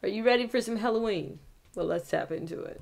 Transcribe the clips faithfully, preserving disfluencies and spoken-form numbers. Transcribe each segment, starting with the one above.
Are you ready for some Halloween? Well, let's tap into it.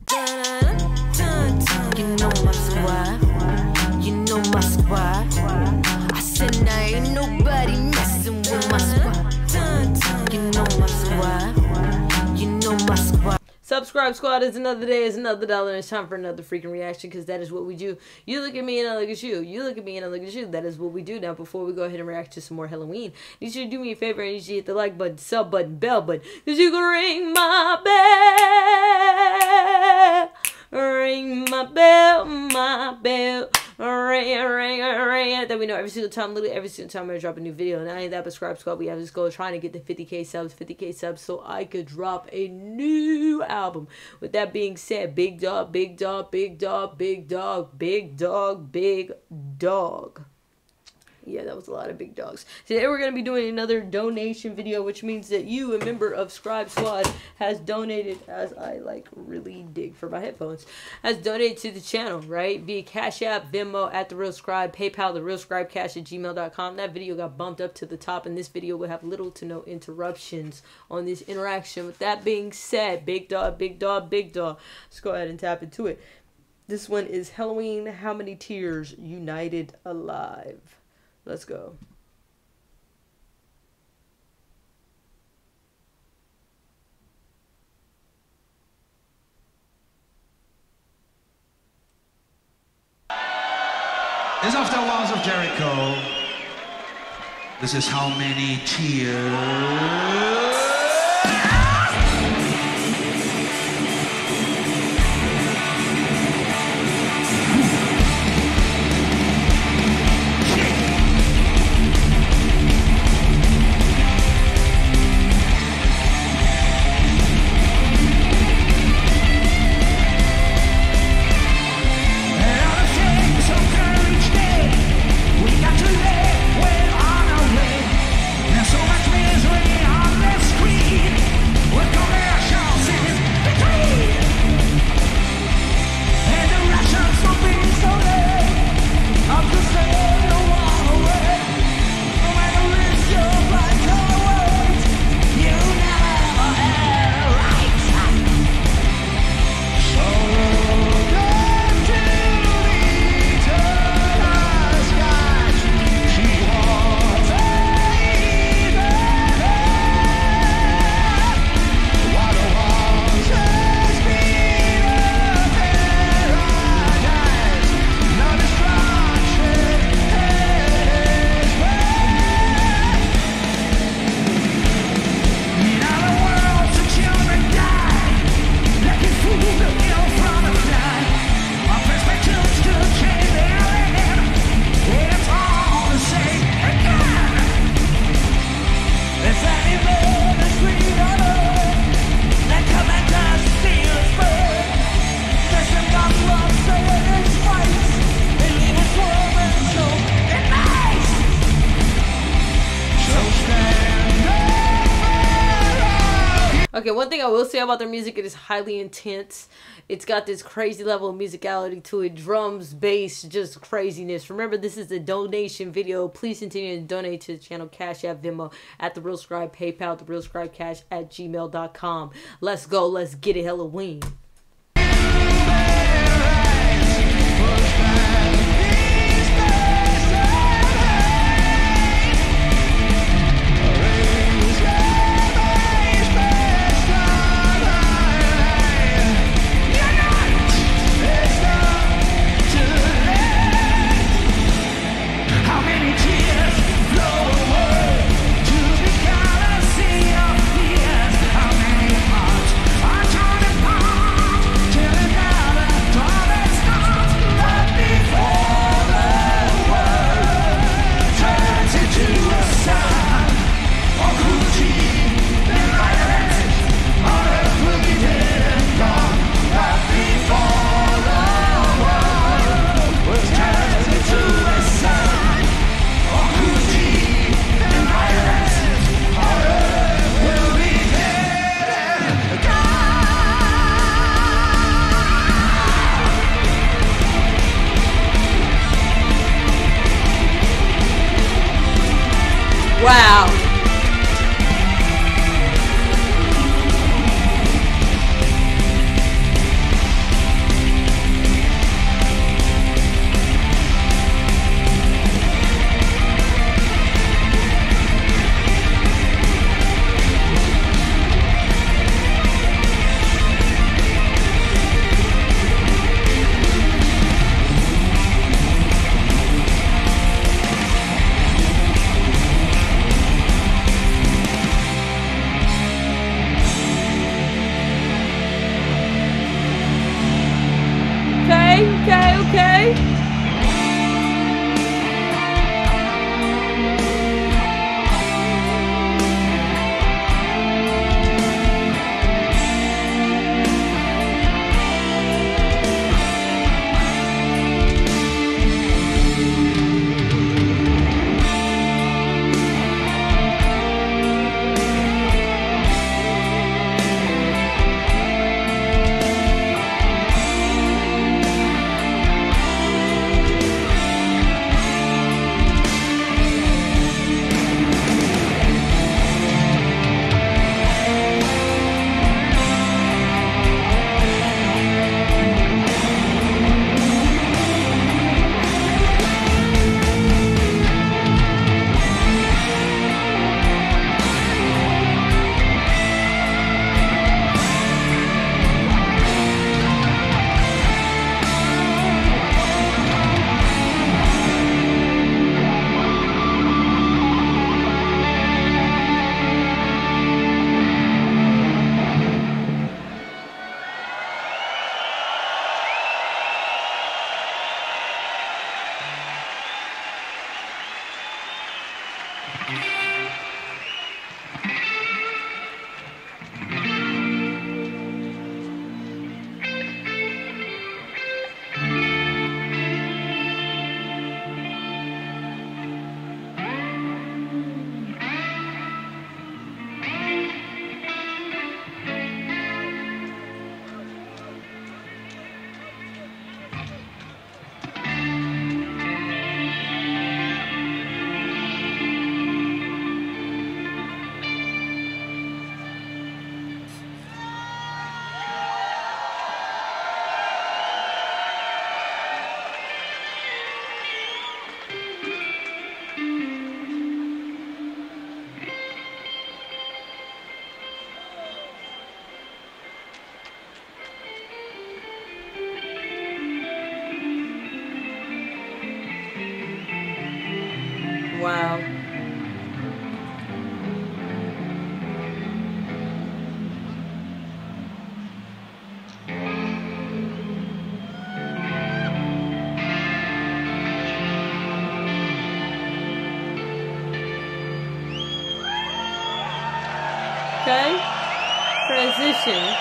You know my squad. You know my squad. I said there ain't nobody messing with my squad. You know my squad. You know my squad. Subscribe Squad, is another day, is another dollar, and it's time for another freaking reaction, because that is what we do. You look at me and I look at you. You look at me and I look at you. That is what we do. Now, before we go ahead and react to some more Halloween, you should do me a favor and you should hit the like button, sub button, bell button, because you can ring my bell. Ring my bell, my bell. Ring, ring, ring. That we know every single time, literally every single time I drop a new video. And I ain't that, but Subscribe Squad, we have this goal trying to get to fifty K subs, fifty K subs, so I could drop a new album. With that being said, big dog, big dog, big dog, big dog, big dog, big dog. Yeah, that was a lot of big dogs. Today we're going to be doing another donation video, which means that you, a member of Subscribe Squad, has donated, as I like really dig for my headphones, has donated to the channel, right? Via Cash App, Venmo, at The Real Scribe, PayPal, The Real Scribe Cash at gmail dot com. That video got bumped up to the top, and this video will have little to no interruptions on this interaction. With that being said, big dog, big dog, big dog. Let's go ahead and tap into it. This one is Halloween, How Many Tears United Alive. Let's go. It's off the walls of Jericho. This is How Many Tears. Okay, one thing I will say about their music, it is highly intense. It's got this crazy level of musicality to it. Drums, bass, just craziness. Remember, this is a donation video. Please continue to donate to the channel. Cash App, Venmo, at The Real Scribe, PayPal, The Real Scribe Cash at gmail dot com. Let's go. Let's get it. Halloween. How many hearts are torn apart? transition.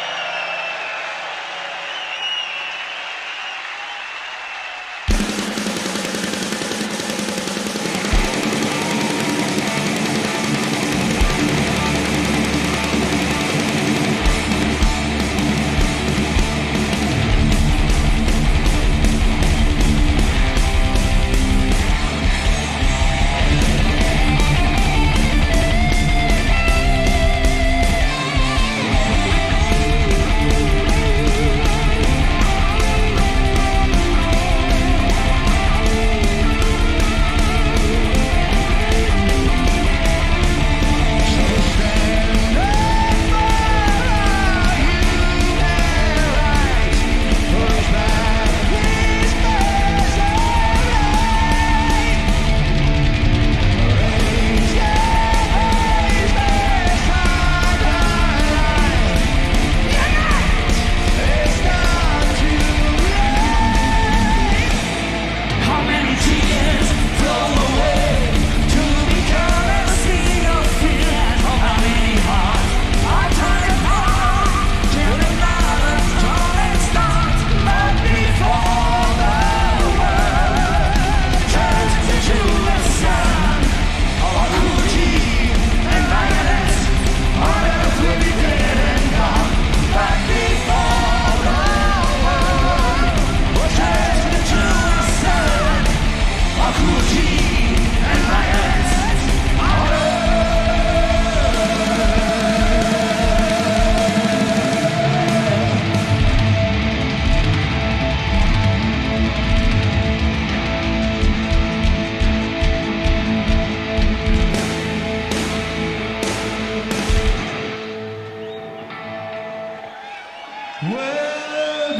will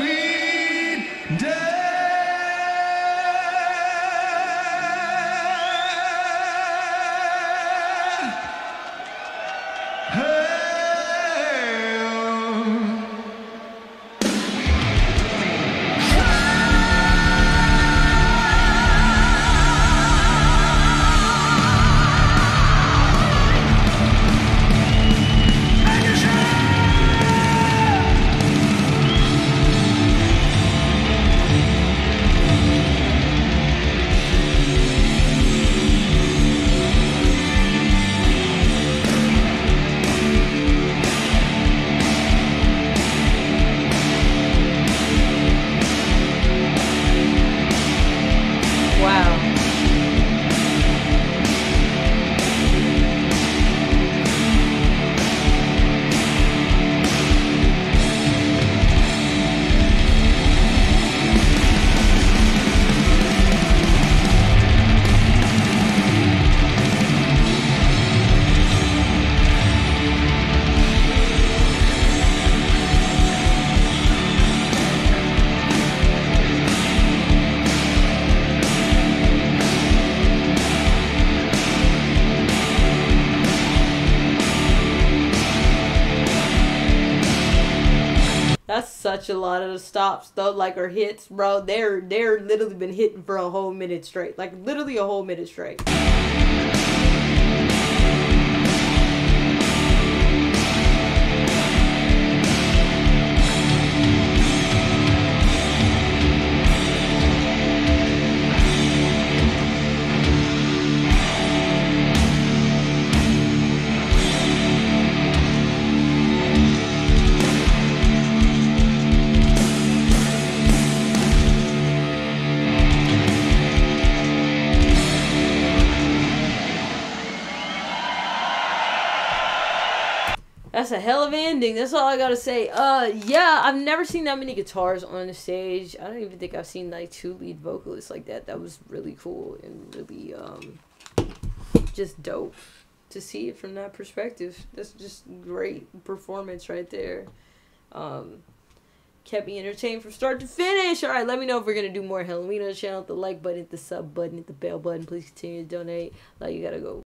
be dead. Hey. That's such a lot of the stops though, like or hits, bro. They're they're literally been hitting for a whole minute straight, like literally a whole minute straight. That's a hell of an ending. That's all I gotta say. Uh, yeah, I've never seen that many guitars on the stage. I don't even think I've seen like two lead vocalists like that. That was really cool and really um, just dope to see it from that perspective. That's just great performance right there. Um, kept me entertained from start to finish. All right, let me know if we're gonna do more Halloween on the channel. Hit the like button, hit the sub button, hit the bell button. Please continue to donate. Like, you gotta go.